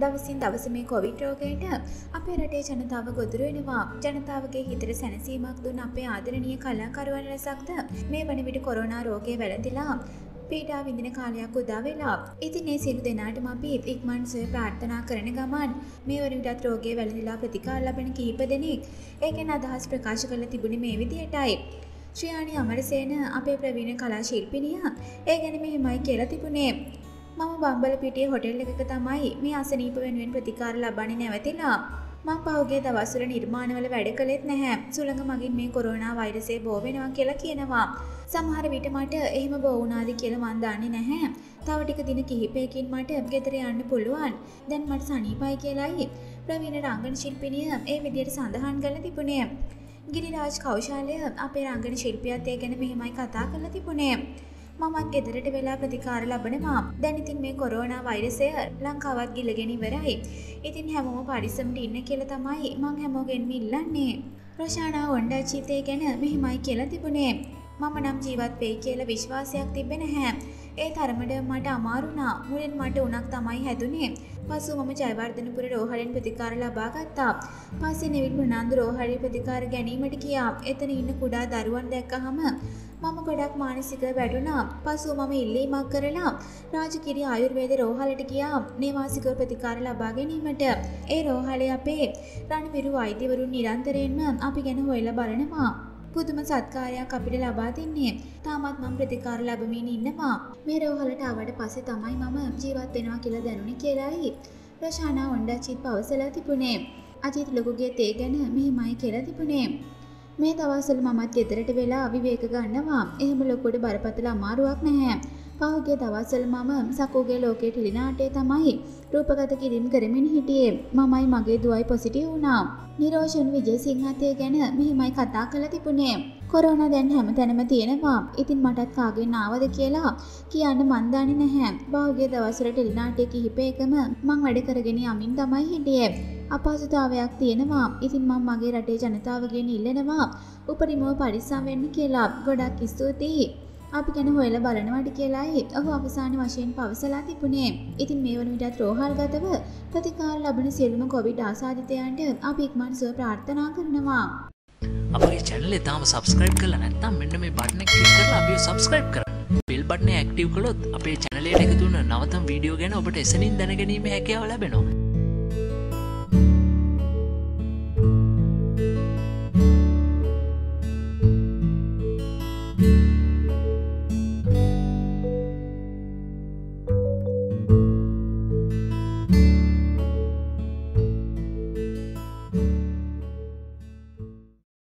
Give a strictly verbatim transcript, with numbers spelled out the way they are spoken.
දවසින් දවස මේ කොවිඩ් රෝගයට අපේ රටේ ජනතාව ගොදුරු වෙනවා. ජනතාවගේ හිතට සැනසීමක් දුන්න අපේ ආදරණීය කලාකරුවන් රැසක්ද මේ වන විට කොරෝනා රෝගය වැළඳිලා පීඩා විඳින කාලයක් උදා වෙලා. ඉතින් මේ සියලු දෙනාටම අපි ඉක්මන් සුවය ප්‍රාර්ථනා කරන ගමන් මේ වන විටත් රෝගය වැළඳිලා ප්‍රතිකාර ලබන කීප දෙනෙක් ඒ ගැන අදහස් ප්‍රකාශ කරලා තිබුණේ මේ විදියටයි. ශ්‍රියානි අමරසේන අපේ ප්‍රවීණ කලා ශිල්පිනිය ඒ ගැන මෙහෙමයි කියලා තිබුණේ. මම බම්බලපිටියේ හොටෙල් එකක තමයි මේ අසනීප වෙනුවෙන් ප්‍රතිකාර ලබන්නේ නැවතිලා. මම පහුගිය දවස්වල නිර්මාණවල වැඩ කළෙත් නැහැ. සුළඟ මගින් මේ කොරෝනා වෛරසය බෝ වෙනවා කියලා කියනවා. සමහර විට මට එහෙම බෝ වුණාද කියලා මන් දන්නේ නැහැ. තව ටික දින කිහිපයකින් මට ගෙදර යන්න පුළුවන්. දැන් මට සනීපයි කියලායි ප්‍රවීණ රංගන ශිල්පිනිය ඒ විදිහට සඳහන් කරලා තිබුණේ. ගිරිරාජ් කෞශාලය අපේ රංගන ශිල්පියාත් ඒ ගැන මෙහෙමයි කතා කරලා තිබුණේ. මමත් ගෙදරට වෙලා ප්‍රතිකාර ලබනවා. දැන් ඉතින් මේ කොරෝනා වෛරසය ලංකාවත් ගිලගෙන ඉවරයි. ඉතින් හැමෝම පරිස්සමට ඉන්න කියලා තමයි මං හැමෝගෙන්ම ඉල්ලන්නේ. රොෂානා වොණ්ඩාචිතේ ගැන මෙහෙමයි කියලා තිබුණේ. මම නම් ජීවත් වෙයි කියලා විශ්වාසයක් තිබෙන්නේ නැහැ. ඒ තරමට මට අමාරු වුණා. මුලින් මට උණක් තමයි හැදුනේ. පසු මම ජයවර්ධනපුර රෝහලෙන් ප්‍රතිකාර ලබා ගත්තා. පස්සේ නෙවිල් ප්‍රනාන්දු රෝහලේ ප්‍රතිකාර ගැනීමට ගියා. එතන ඉන්න කුඩා දරුවන් දැක්කහම මම ගොඩක් මානසිකව වැටුණා. පසු මම ඉල්ලීමක් කරලා රාජකිරිය ආයුර්වේද රෝහලට ගියා නේවාසික ප්‍රතිකාර ලබා ගැනීමට. ඒ රෝහලේ අපේ රණවිරු වෛද්‍යවරුන් නිරන්තරයෙන්ම අපි ගැන හොයලා බලනවා. පුදුම සත්කාරයක් අපිට ලබා දෙන්නේ. තාමත් මම ප්‍රතිකාර ලැබමින් ඉන්නවා. මේ රෝහලට ආවට පස්සේ තමයි මම ජීවත් වෙනවා කියලා දැනුනේ කියලායි රොෂානා වොණ්ඩාචිත් පවසලා තිබුණේ. අජිත් ලොකුගේ තේ ගැන මෙහිමයි කියලා තිබුණේ. මේ දවස්වල මමත් ගෙදරට වෙලා විවේක ගන්නවා. එහෙම ලොකුට බරපතල අමාරුවක් නැහැ. පහුගිය දවස්වල මම සකෝගේ ලෝකයේ ටෙලිනාට්‍යය තමයි රූපගත කිරීම කරමින් හිටියේ. මමයි මගේ දුවයි පොසිටිව් වුණා. නිරෝෂන් විජේසිංහත් ඒ ගැන මෙහිමයි කතා කරලා තිබුණේ. කොරෝනා දැන් හැමතැනම තියෙනවා. ඉතින් මටත් කාගෙන් ආවද කියලා කියන්න මන් දන්නේ නැහැ. පහුගිය දවස්වල ටෙලිනාට්‍ය කිහිපයකම මං වැඩ කරගෙන යමින් තමයි හිටියේ. අපහසුතාවයක් තියෙනවා. ඉතින් මම මගේ රටේ ජනතාවගෙන් ඉල්ලනවා උපරිමව පරිස්සම් වෙන්න කියලා. ගොඩක් ස්තුතියි. අපි ගැන හොයලා බලනවාට කියලායි ඔහු අවසාන වශයෙන් පවසලා තිබුණේ. ඉතින් මේ වන විටත් රෝහල්ගතව ප්‍රතිකාර ලබන සියලුම කොවිඩ් ආසාදිතයන්ට අපි ඉක්මන් සුව ප්‍රාර්ථනා කරනවා. අපේ channel එක තාම subscribe කරලා නැත්නම් මෙන්න මේ බටන් එක click කරලා අපිව subscribe කරන්න. bell button එක active කළොත් අපේ channel එකට එකතු වෙන නවතම වීඩියෝ ගැන ඔබට එසනින් දැනගැනීමේ හැකියාව ලැබෙනවා.